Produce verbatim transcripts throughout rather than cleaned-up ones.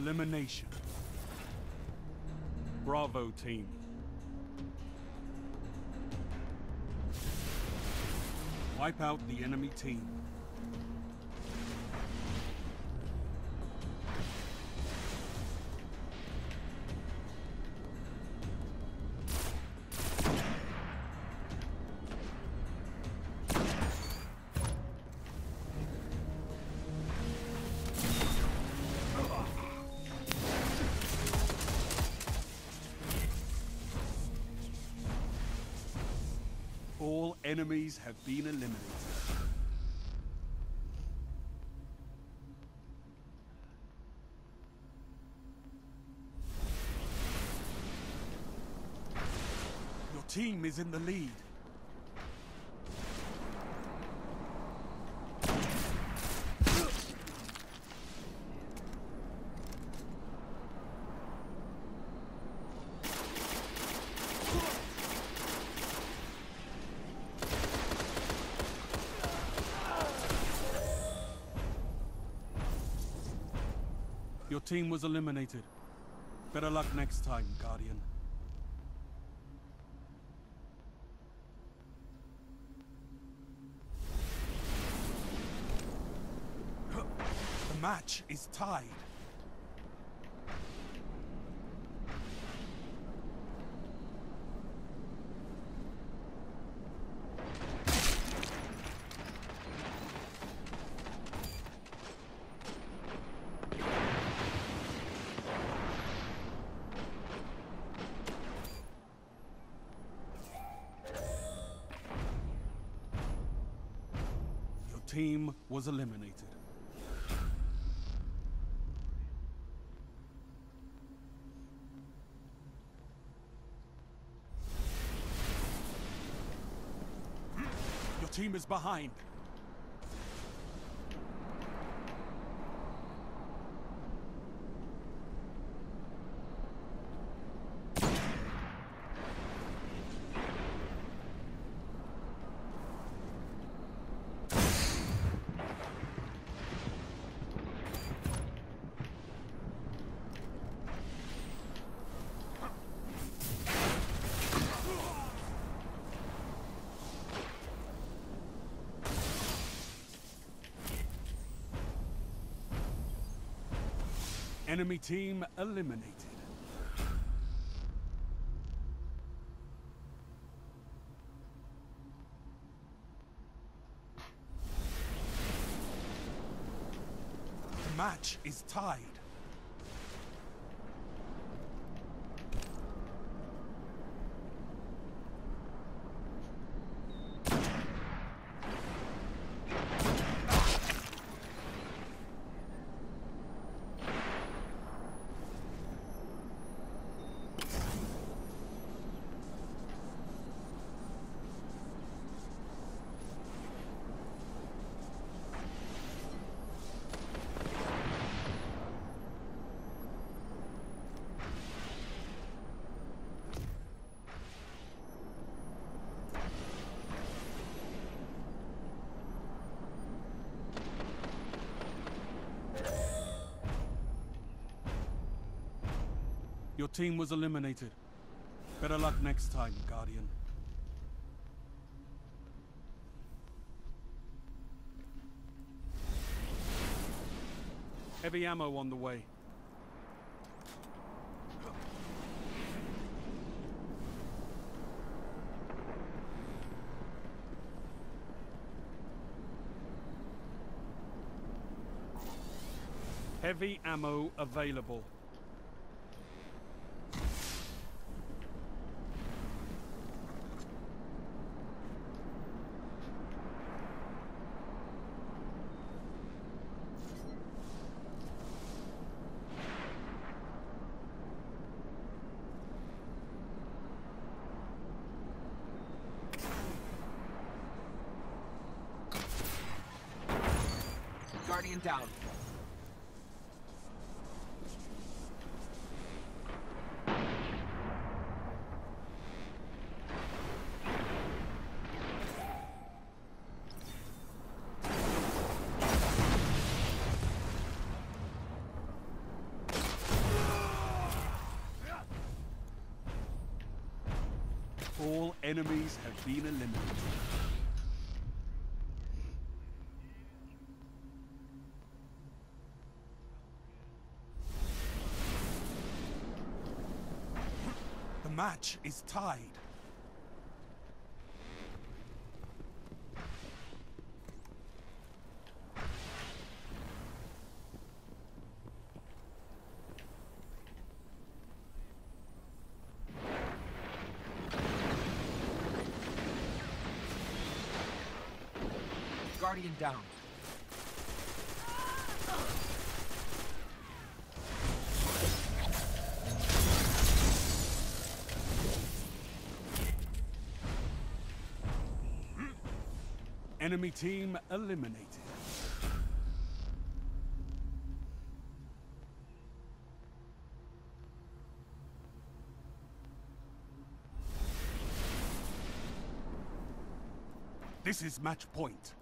Elimination. Bravo team. Wipe out the enemy team. All enemies have been eliminated. Your team is in the lead. Your team was eliminated. Better luck next time, Guardian. The match is tied. Team was eliminated. Your team is behind. Enemy team eliminated. The match is tied. Your team was eliminated. Better luck next time, Guardian. Heavy ammo on the way. Heavy ammo available. Guardian down. All enemies have been eliminated. The match is tied. Guardian down. Enemy team eliminated. This is match point.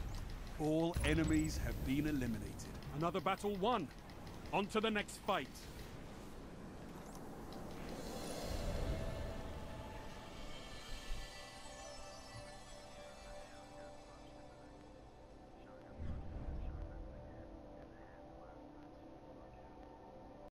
All enemies have been eliminated. Another battle won. On to the next fight.